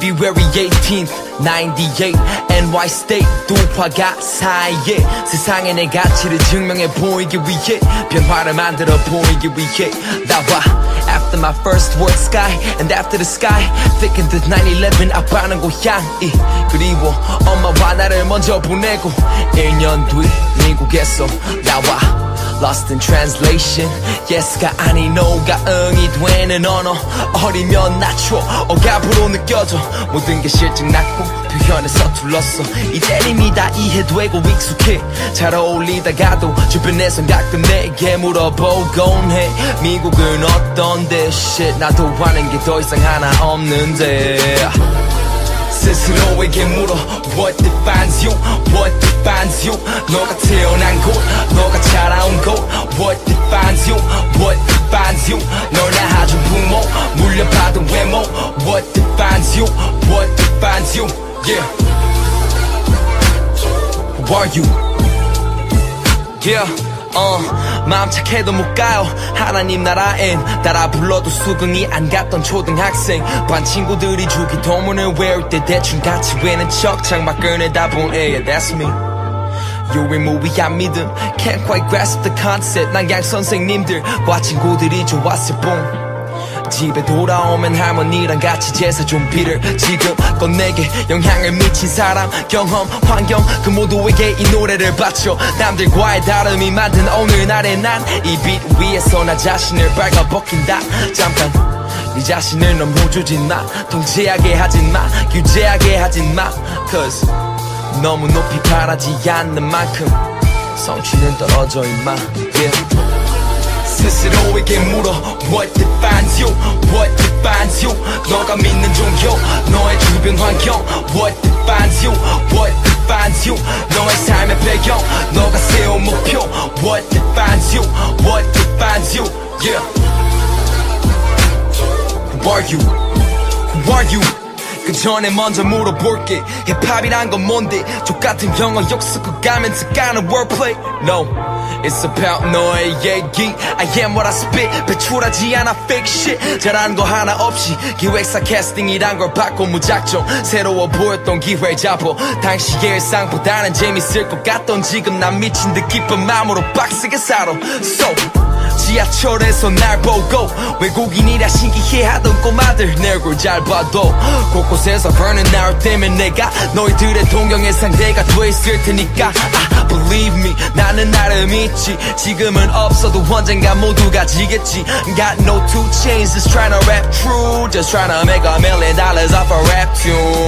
February 18th 98 NY State 두 화가 사이에 세상에 내 가치를 증명해 보이기 위해 변화를 만들어 보이기 위해 나와 After my first word sky and after the sky thinking that 9/11 아빠는 고향이 그리워 엄마와 나를 먼저 보내고 1년 뒤 미국에서 나와 Lost in translation Yes가 아니 no가 응이 되는 언어 어리면 낮춰 억압으로 느껴져 모든 게 실증났고 표현에 서툴렀어 이젠 이미 다 이해되고 익숙해 잘 어울리다가도 주변에선 가끔 내게 물어보곤 해 미국은 어떤데 shit 나도 아는 게 더 이상 하나 없는데 스스로에게 물어 What defines you? What defines you? 너가 태어난 곳, 너가 자라온 곳 What defines you? What defines you? 널 낳아준 부모, 물려받은 외모 What defines you? What defines you? Yeah Who are you? Yeah 마음 착해도 못 가요 하나님 나라엔 따라 불러도 수긍이 안 갔던 초등학생 반 친구들이 주기 도문을 외울 때 대충 같이 외는 척 창밖 꺼내다본 애야 That's me 유일무이한 믿음 Can't quite grasp the concept 난 양 선생님들과 친구들이 좋았을 뿐 집에 돌아오면 할머니랑 같이 제사 좀비를 지금껏 내게 영향을 미친 사람 경험 환경 그 모두에게 이 노래를 바쳐 남들과의 다름이 만든 오늘날의 난 이 빛 위에서 나 자신을 발가벗긴다 잠깐 네 자신을 너무 주진 마 통제하게 하진 마 규제하게 하진 마 Cause 너무 높이 바라지 않는 만큼 성취는 떨어져 임마 yeah. 스스로에게 물어 What defines you? What defines you? 너가 믿는 종교 너의 주변 환경 What defines you? What defines you? 너의 삶의 배경 너가 세운 목표 What defines you? What defines you? Yeah Who are you? Who are you? 그 전에 먼저 물어볼게 힙합이란 건 뭔데 족같은 영어 욕 쓰고 가면서 까는 wordplay No It's about 너의 얘기 I am what I spit 배출하지 않아 fake shit 잘하는 거 하나 없이 기획사 캐스팅이란 걸 받고 무작정 새로워 보였던 기회 잡어 당시의 일상보다는 재밌을 것 같던 지금 난 미친 듯 기쁜 마음으로 빡세게 살아 So 지하철에서 날 보고 외국인이라 신기해하던 꼬마들 내 얼굴 잘 봐도 곳곳에서 Vernon 나올 때면 내가 너희들의 동경의 상대가 돼 있을 테니까 Believe me 나는 나름 있지 지금은 없어도 언젠가 모두가 지겠지 Got no 2 chains just tryna rap true Just tryna make $1 million off a rap tune